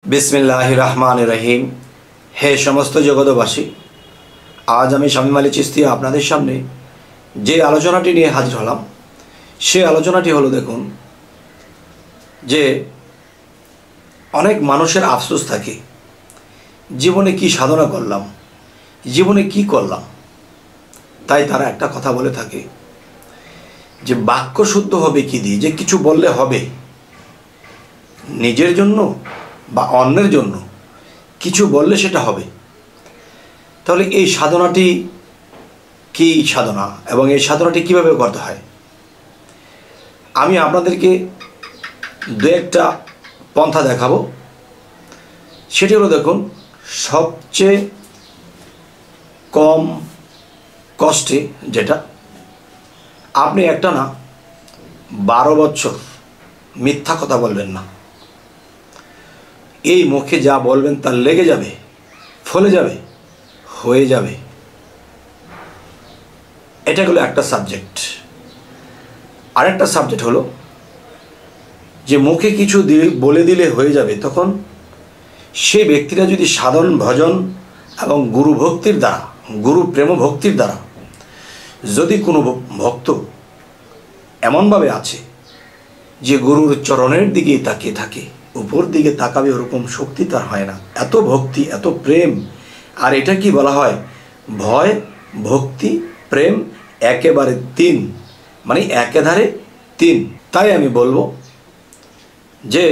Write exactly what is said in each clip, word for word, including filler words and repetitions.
बिस्मिल्लाहिर रहमानिर रहीम। हे समस्त जगतबासी, आज आमी शामीम आली चिश्ती आपनादेर सामने जे आलोचनाटी निये हाजिर हलाम से आलोचनाटी हलो देखुन जे अनेक मानुषेर आफसोस थाके जीवने की साधना करलाम, जीवने की करलाम, ताई तारा एकटा कथा बोले थाके जे बाक्य शुद्ध होबे कि दिये, जे किछु बोलले होबे निजेर जन्य बा अन्येर जन्य किछु बोलले सेटा होबे। ताहले एई साधनाटी की साधना एबं एई साधनाटी किभाबे करते हय आमी आपनादेरके दु एकटा पन्था देखाबो। सेटी हलो देखुन, सबचेये कम कष्टे जेटा आपनि एकटा ना बारो बछर मिथ्या कथा बोलबेन ना। এই মুখে যা বলবেন তা লেগে যাবে, ফলে যাবে, হয়ে যাবে। এটা হলো একটা সাবজেক্ট। আরেকটা সাবজেক্ট হলো যে মুখে কিছু বলে দিলে হয়ে যাবে, তখন সেই ব্যক্তিরা যদি সাধন ভজন এবং গুরু ভক্তির দ্বারা, গুরু প্রেম ভক্তির দ্বারা যদি কোনো ভক্ত এমনভাবে আছে যে গুরুর চরণের দিকে তাকিয়ে থাকে, ऊपर दिके ताकाबे ओरकम शक्ति तार हय ना, एत भक्ति एत प्रेम। और एटा कि बला हय भय भक्ति प्रेम एकेबारे तीन, माने एके धारे तीन। ताई आमी बोलबो जे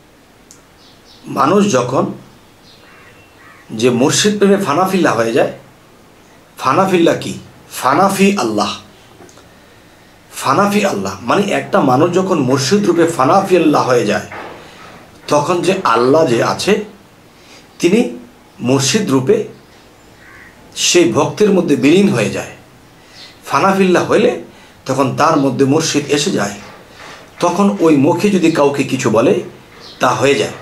मानुष जखन जे मुर्शिद प्रेमे फानाफिल्ला हये जाय, फानाफिल्ला कि फानाफि आल्लाह, फानाफि आल्लाह माने एकटा मानुष जखन मुर्शिद रूपे फानाफि आल्लाह हये जाय तखन जे आल्ला जे आछे तिनी मुर्शिद रूपे सेई भक्तेर मध्य विलीन हये जाय। फानाफिल्ला हইলে तखन तार मध्य मुर्शिद एसे जाय, तखन ओई मुखे यदि काउके किछु बोले ता हये जाय।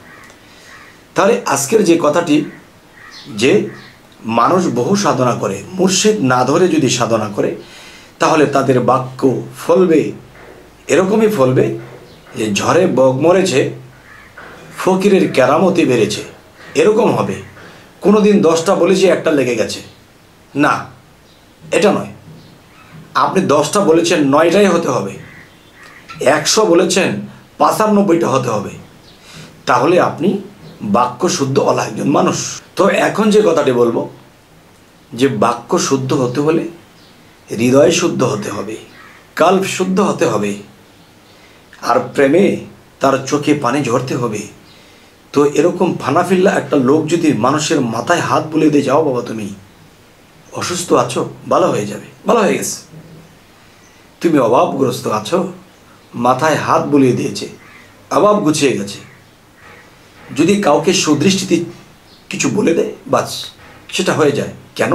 ताहले आजकेर जे कथाटी जे मानुष बहु साधना करे मुर्शिद ना धरे यदि साधना करे ताहले तादेर बाक्य फलबे एरकमई फलबे जे झड़े बग मरेছে ফকিরের কেরামতি বেড়েছে এরকম হবে। কোনো দিন দশটা বলেছি একটা লেগে গেছে না, এটা নয়। আপনি দশটা বলেছেন নয়টাই হতে হবে, একশো বলেছেন পঁচানব্বইটা হতে হবে, তাহলে আপনি বাক্য শুদ্ধ ওলা একজন মানুষ। তো এখন যে কথাটি বলবো যে বাক্য শুদ্ধ হতে হলে হৃদয় শুদ্ধ হতে হবে, কল্প শুদ্ধ হতে হবে, আর প্রেমে তার চোখে পানি ঝরতে হবে। তো এরকম ফানাফিল্লা একটা লোক যদি মানুষের মাথায় হাত বুলিয়ে দিয়ে যাও, বাবা তুমি অসুস্থ আছো, ভালো হয়ে যাবে, ভালো হয়ে গেছে। তুমি অভাবগ্রস্ত আছো, মাথায় হাত বুলিয়ে দিয়েছে, অভাব গুছিয়ে গেছে। যদি কাউকে সুদৃষ্টিতে কিছু বলে দেয় বাস সেটা হয়ে যায়। কেন?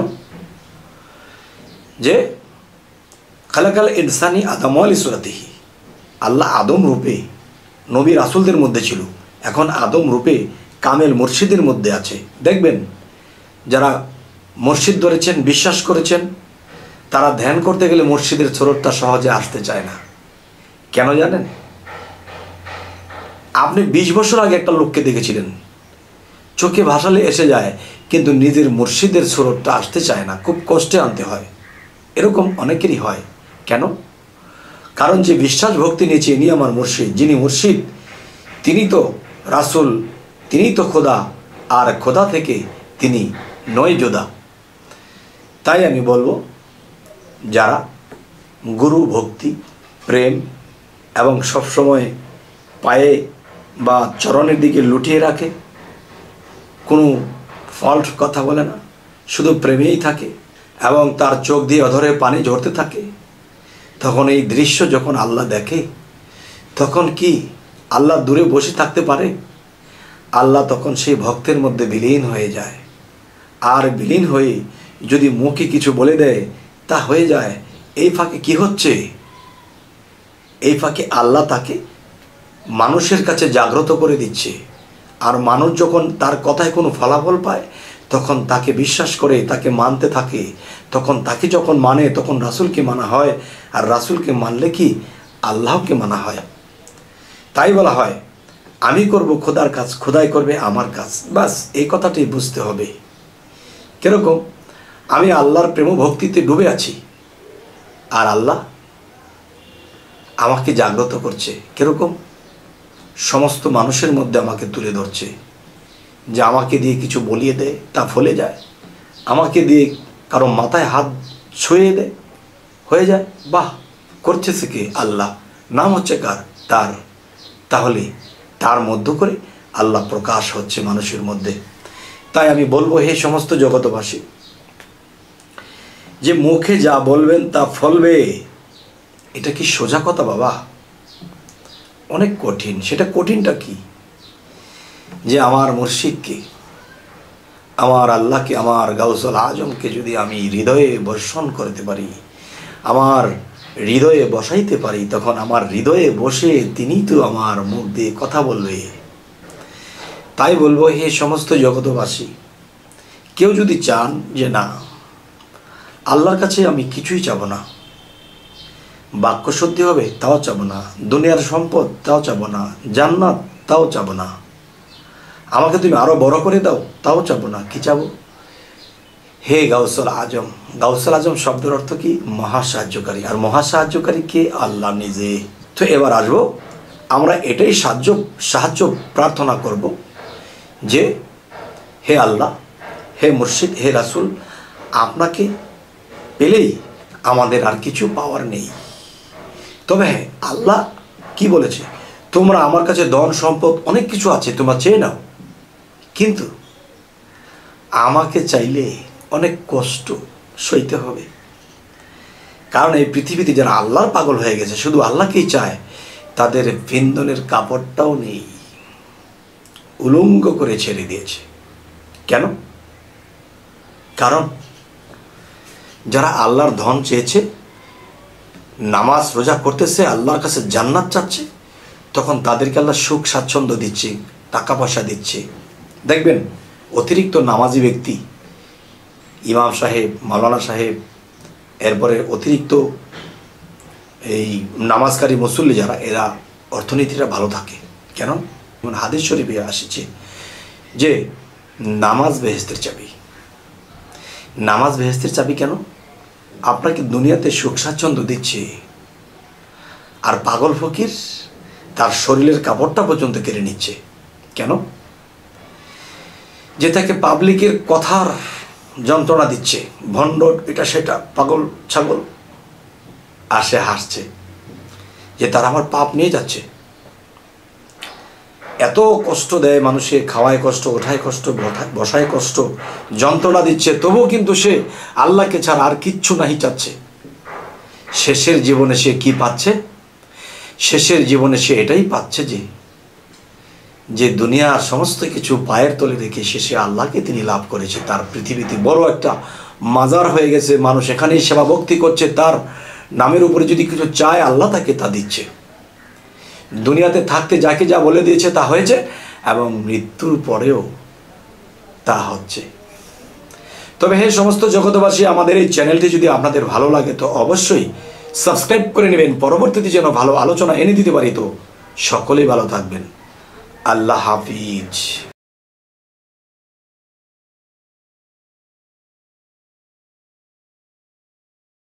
যে খালাকাল ইনসানি আদম আলী সুরাতিহি, আল্লাহ আদম রূপে নবী রাসূলদের মধ্যে ছিল, এখন আদম রূপে কামেল মুর্শিদের মধ্যে আছে। দেখবেন যারা মুর্শিদ ধরেছেন, বিশ্বাস করেছেন, তারা ধ্যান করতে গেলে মুর্শিদের সুরতটা সহজে আসতে চায় না। কেন জানেন? আপনি বিশ বছর আগে একটা লোককে দেখেছিলেন, চোখে ভাসালে এসে যায়, কিন্তু নিজের মুর্শিদের সুরতটা আসতে চায় না, খুব কষ্টে আনতে হয়। এরকম অনেকেরই হয়। কেন? কারণ যে বিশ্বাস ভক্তি নিয়েছে ইনি আমার মুর্শিদ, যিনি মুর্শিদ তিনি তো রাসূল, তিনি তো খোদা, আর খোদা থেকে তিনি নয় জোদা। তাই আমি বলবো যারা গুরু ভক্তি প্রেম এবং সবসময় পায়ে বা চরণের দিকে লুটিয়ে রাখে, কোনো ফল্ট কথা বলে না, শুধু প্রেমেই থাকে এবং তার চোখ দিয়ে অধরে পানি ঝরতে থাকে, তখন এই দৃশ্য যখন আল্লাহ দেখে তখন কি আল্লাহ দূরে বসে থাকতে পারে? আল্লাহ তখন সেই ভক্তের মধ্যে বিলীন হয়ে যায়। আর বিলীন হয়ে যদি মুখে কিছু বলে দেয় তা হয়ে যায়। এই ফাঁকে কি হচ্ছে? এই ফাঁকে আল্লাহ তাকে মানুষের কাছে জাগ্রত করে দিচ্ছে। আর মানুষ যখন তার কথায় কোনো ফলাফল পায় তখন তাকে বিশ্বাস করে, তাকে মানতে থাকে। তখন তাকে যখন মানে তখন রাসূলকে মানা হয়, আর রাসূলকে মানলে কি আল্লাহকে মানা হয়। তাই বলা হয় আমি করব খোদার কাজ, খোদাই করবে আমার কাজ, বাস এই কথাটি বুঝতে হবে। কিরকম? আমি আল্লাহর প্রেম ভক্তিতে ডুবে আছি আর আল্লাহ আমাকে জাগ্রত করছে। কিরকম? সমস্ত মানুষের মধ্যে আমাকে তুলে ধরছে, যে আমাকে দিয়ে কিছু বলিয়ে দেয় তা ফলে যায়, আমাকে দিয়ে কারো মাথায় হাত ছুঁয়ে দেয়, হয়ে যায়। বাহ, করছে সে কে? আল্লাহ। নাম হচ্ছে কার? তার। তাহলে তার মধ্য করে আল্লাহ প্রকাশ হচ্ছে মানুষের মধ্যে। তাই আমি বলবো, হে সমস্ত জগতবাসী, যে মুখে যা বলবেন তা ফলবে, এটা কি সোজা কথা বাবা? অনেক কঠিন। সেটা কঠিনটা কি? যে আমার মুর্শিদকে, আমার আল্লাহকে, আমার গাউসুল আজমকে যদি আমি হৃদয়ে বর্ষণ করতে পারি, আমার হৃদয়ে বসাইতে পারি, তখন আমার হৃদয়ে বসে তিনি তো আমার মুখ দিয়ে কথা বলবে। তাই বলবো, হে সমস্ত জগতবাসী, কেউ যদি চান যে না, আল্লাহর কাছে আমি কিছুই চাবো না, বাক্য সত্যি হবে তাও চাবো না, দুনিয়ার সম্পদ তাও চাবো না, জান্নাত তাও চাবো না, আমাকে তুমি আরো বড় করে দাও তাও চাবো না, কি চাবো? হে গাউসুল আজম। গাউসুল আজম শব্দের অর্থ কি? মহা সাহায্যকারী। আর মহা সাহায্যকারী কে? আল্লাহ নিজে। তো এবার আসবো, আমরা এটাই সাহায্য সাহায্য প্রার্থনা করব যে হে আল্লাহ, হে মুর্শিদ, হে রাসূল, আপনাকে পেলেই আমাদের আর কিছু পাওয়ার নেই। তবে হ্যাঁ, আল্লাহ কি বলেছে? তোমরা আমার কাছে ধন সম্পদ অনেক কিছু আছে, তোমরা চেয়ে নাও, কিন্তু আমাকে চাইলে অনেক কষ্ট সইতে হবে। কারণ এই পৃথিবীতে যারা আল্লাহর পাগল হয়ে গেছে, শুধু আল্লাহকেই চায়, তাদের বিন্দনের কাপড়টাও নেই, উলঙ্গ করে ছেড়ে দিয়েছে। কেন? কারণ যারা আল্লাহর ধন চেয়েছে, নামাজ রোজা করতেছে, আল্লাহর কাছে জান্নাত চাচ্ছে, তখন তাদেরকে আল্লাহ সুখ স্বাচ্ছন্দ্য দিচ্ছে, টাকা পয়সা দিচ্ছে। দেখবেন অতিরিক্ত নামাজি ব্যক্তি, ইমাম সাহেব, মাওলানা সাহেব, এরপরে অতিরিক্ত এই নামাজকারী মুসল্লি যারা, এরা অর্থনীতিটা ভালো থাকে। কেন? যেমন হাদিস শরীফে আসছে যে নামাজ বেহেশতের চাবি। নামাজ বেহেশতের চাবি কেন? আপনাকে দুনিয়াতে সুখ স্বাচ্ছন্দ্য দিচ্ছে, আর পাগল ফকির তার শরীরের কাপড়টা পর্যন্ত কেড়ে নিচ্ছে। কেন? যে তাকে পাবলিকের কথার যন্ত্রণা দিচ্ছে, ভণ্ড, এটা সেটা, পাগল ছাগল, আর সে হাসছে যে তারা আমার পাপ নিয়ে যাচ্ছে। এত কষ্ট দেয় মানুষে, খাওয়ায় কষ্ট, ওঠায় কষ্ট, বসায় কষ্ট, যন্ত্রণা দিচ্ছে, তবুও কিন্তু সে আল্লাহকে ছাড়া আর কিচ্ছু নাহি চাচ্ছে। শেষের জীবনে সে কি পাচ্ছে? শেষের জীবনে সে এটাই পাচ্ছে যে যে দুনিয়ার সমস্ত কিছু পায়ের তলে রেখে শেষে আল্লাহকে তিনি লাভ করেছে। তার পৃথিবীতে বড় একটা মাজার হয়ে গেছে, মানুষ এখানেই সেবা ভক্তি করছে, তার নামের উপরে যদি কিছু চায় আল্লাহ তাকে তা দিচ্ছে। দুনিয়াতে থাকতে যাকে যা বলে দিয়েছে তা হয়েছে, এবং মৃত্যুর পরেও তা হচ্ছে। তবে হে সমস্ত জগতবাসী, আমাদের এই চ্যানেলটি যদি আপনাদের ভালো লাগে তো অবশ্যই সাবস্ক্রাইব করে নেবেন, পরবর্তীতে যেন ভালো আলোচনা এনে দিতে পারি। তো সকলেই ভালো থাকবেন। আল্লাহ হাফিজ।